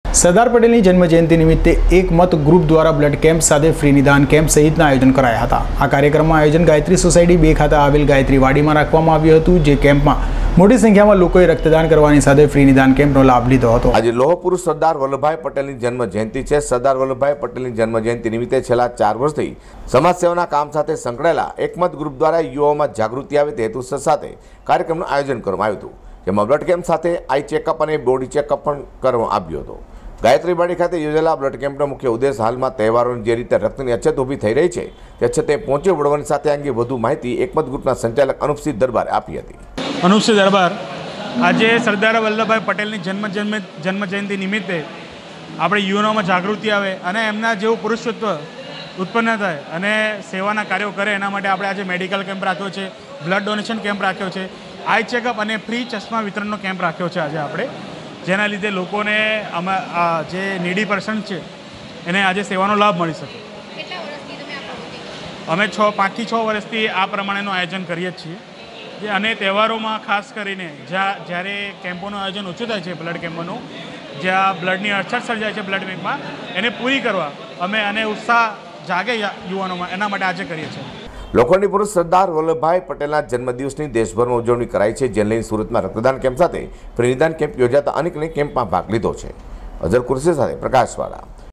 સરદાર પટેલની જન્મજયંતિ નિમિત્તે એક મત ગ્રુપ દ્વારા બ્લડ કેમ્પ સાથે ફ્રી નિદાન કેમ્પ સહિતના આયોજન કરાયા હતા। આ કાર્યક્રમમાં આયોજન ગાયત્રી સોસાયટી 2 ખાતે આવેલ ગાયત્રી વાડીમાં રાખવામાં આવ્યું હતું, જે કેમ્પમાં મોટી સંખ્યામાં લોકોએ રક્તદાન કરવાની સાથે ફ્રી નિદાન કેમ્પનો લાભ લીધો હતો। આજે લોહ પુરુષ સરદાર વલ્લભભાઈ પટેલની જન્મજયંતિ છે। સરદાર વલ્લભભાઈ પટેલની જન્મજયંતિ નિમિત્તે છેલ્લા 4 વર્ષથી સમાજ સેવાના કામ સાથે સંકળાયેલા એકમત ગ્રુપ દ્વારા યુવાઓમાં જાગૃતિ આવે તે હેતુસર સાથે કાર્યક્રમનું આયોજન કરવામાં આવ્યું હતું, જેમાં બ્લડ કેમ્પ સાથે આઈ ચેકઅપ અને બોડી ચેકઅપ પણ કરવામાં આવ્યો હતો। ગાયત્રીવાડી ખાતે યોજાયેલા બ્લડ કેમ્પનો મુખ્ય ઉદ્દેશ હાલમાં તહેવારોની જે રીતે રક્તની અછત ઊભી થઈ રહી છે તે અછતે પહોંચી વળવાની સાથે અંગે વધુ માહિતી એકમત ગ્રુપના સંચાલક અનુપસિંહ દરબારે આપી હતી। અનુપસિંહ દરબાર, આજે સરદાર વલ્લભભાઈ પટેલની જન્મજયંતિ નિમિત્તે આપણે યુવાનોમાં જાગૃતિ આવે અને એમના જેવું પુરુષત્વ ઉત્પન્ન થાય અને સેવાના કાર્યો કરે એના માટે આપણે આજે મેડિકલ કેમ્પ રાખ્યો છે, બ્લડ ડોનેશન કેમ્પ રાખ્યો છે, આઈ ચેકઅપ અને ફ્રી ચશ્મા વિતરણનો કેમ્પ રાખ્યો છે આજે આપણે, જેના લીધે લોકોને જે નીડી પર્સન છે એને આજે સેવાનો લાભ મળી શકે। અમે 5 થી 6 વર્ષથી આ પ્રમાણેનું આયોજન કરીએ જ છીએ અને તહેવારોમાં ખાસ કરીને જ્યારે કેમ્પોનું આયોજન ઓછું થાય છે, બ્લડ કેમ્પોનું, જ્યાં બ્લડની અછત સર્જાય છે બ્લડ બેંકમાં, એને પૂરી કરવા અમે અને ઉત્સાહ જાગે યુવાનોમાં એના માટે આજે કરીએ છીએ। લોખંડી પુરુષ સરદાર વલ્લભભાઈ પટેલના જન્મદિવસની દેશભરમાં ઉજવણી કરાઈ છે, જેને લઈને સુરતમાં રક્તદાન કેમ્પ સાથે ફ્રી નિદાન કેમ્પ યોજાતા અનેકને કેમ્પમાં ભાગ લીધો છે। અઝર કુરશી સાથે પ્રકાશવાળા।